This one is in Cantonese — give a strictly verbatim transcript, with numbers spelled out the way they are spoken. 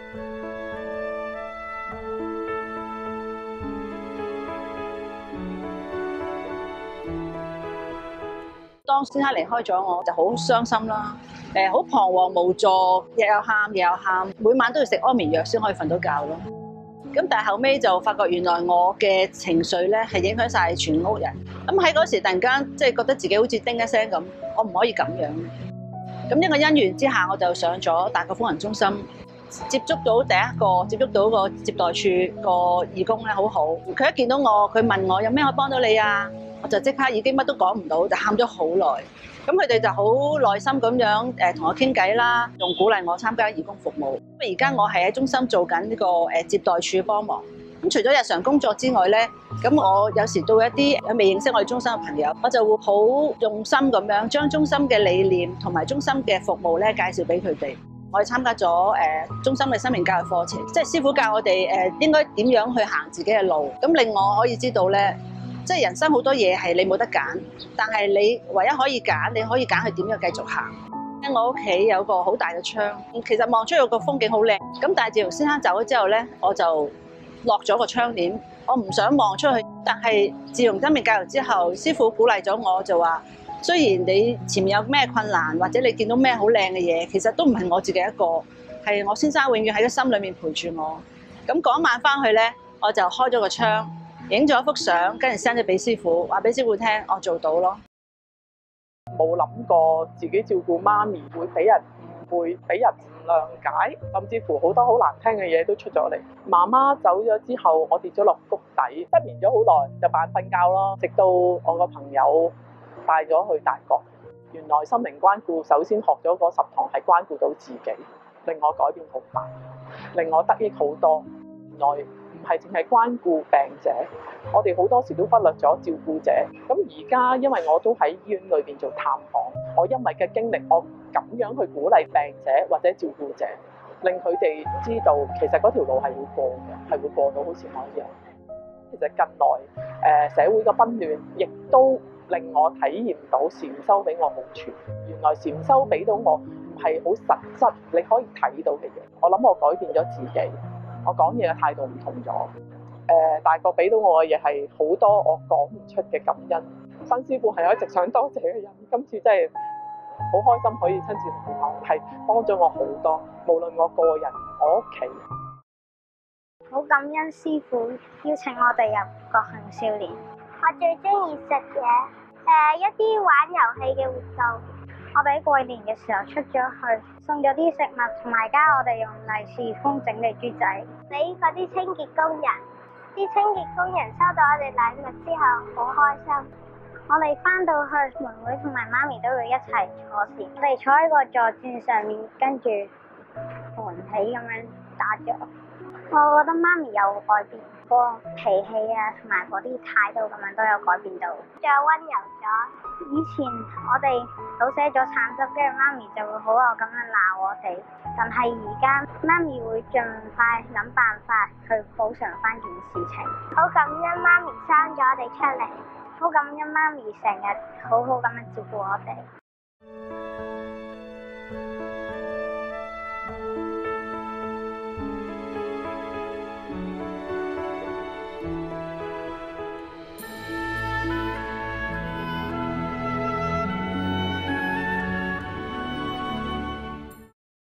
當先生離開咗我，就好傷心啦。誒，好彷徨無助，日又喊，夜又喊，每晚都要食安眠藥先可以瞓到覺咯。咁但係後尾就發覺，原來我嘅情緒咧係影響晒全屋人。咁喺嗰時突然間即係覺得自己好似叮一聲咁，我唔可以咁樣。咁一個因緣之下，我就上咗大角瘋人中心，接觸到第一個接觸到個接待處個義工咧，好好。佢一見到我，佢問我有咩可以幫到你啊？我就即刻已經乜都講唔到，就喊咗好耐。咁佢哋就好耐心咁樣誒同我傾偈啦，仲鼓勵我參加義工服務。咁而家我係喺中心做緊呢個誒接待處幫忙。咁除咗日常工作之外咧，咁我有時到一啲未認識我哋中心嘅朋友，我就會好用心咁樣將中心嘅理念同埋中心嘅服務咧介紹俾佢哋。我哋參加咗誒中心嘅生命教育課程，即係師傅教我哋誒應該點樣去行自己嘅路，咁令我可以知道咧。即係人生好多嘢係你冇得揀，但係你唯一可以揀，你可以揀去點樣繼續行。我屋企有個好大嘅窗，其實望出去個風景好靚。咁但係自從先生走咗之後咧，我就落咗個窗簾，我唔想望出去。但係自從生命教育之後，師傅鼓勵咗我，就話雖然你前面有咩困難，或者你見到咩好靚嘅嘢，其實都唔係我自己一個，係我先生永遠喺個心裏面陪住我。咁嗰晚翻去咧，我就開咗個窗。影咗一幅相，跟住 send 咗俾師傅，話俾師傅聽，我做到咯。 冇諗過自己照顧媽咪會俾人誤會，俾人唔諒解，甚至乎好多好難聽嘅嘢都出咗嚟。媽媽走咗之後，我跌咗落谷底，失眠咗好耐，就扮瞓覺咯。直到我個朋友帶咗去大角，原來心靈關顧首先學咗嗰十堂係關顧到自己，令我改變好大，令我得益好多。原來唔係淨係關顧病者，我哋好多時都忽略咗照顧者。咁而家因為我都喺醫院裏邊做探訪，我因為嘅經歷，我咁樣去鼓勵病者或者照顧者，令佢哋知道其實嗰條路係會過嘅，係會過到好似我一樣。其實近來誒社會嘅紛亂，亦都令我體驗到禪修俾我好處。原來禪修俾到我唔係好實質，你可以睇到嘅嘢。我諗我改變咗自己。我講嘢嘅態度唔同咗，誒、呃、大角俾到我嘅嘢係好多我講唔出嘅感恩。新師傅係我一直想多謝嘅人，今次真係好開心可以親自同佢講，係幫咗我好多，無論我個人、我屋企。 好感恩師傅邀請我哋入覺行少年。我最中意食嘢，誒、呃、一啲玩遊戲嘅活動。我哋喺過年嘅時候出咗去，送咗啲食物，同埋家我哋用利是封整理豬仔，俾嗰啲清潔工人。啲清潔工人收到我哋禮物之後，好開心。我哋翻到去，妹妹同埋媽咪都會一齊坐禪。我哋坐喺個坐墊上面，跟住盤起咁樣打坐。我覺得媽咪有改變，個脾氣啊，同埋嗰啲態度咁樣都有改變到，再溫柔咗。以前我哋倒瀉咗橙汁，跟住媽咪就會好惡咁樣鬧我哋，但係而家媽咪會盡快諗辦法去補償翻件事情。好感恩媽咪生咗我哋出嚟，好感恩媽咪成日好好咁樣照顧我哋。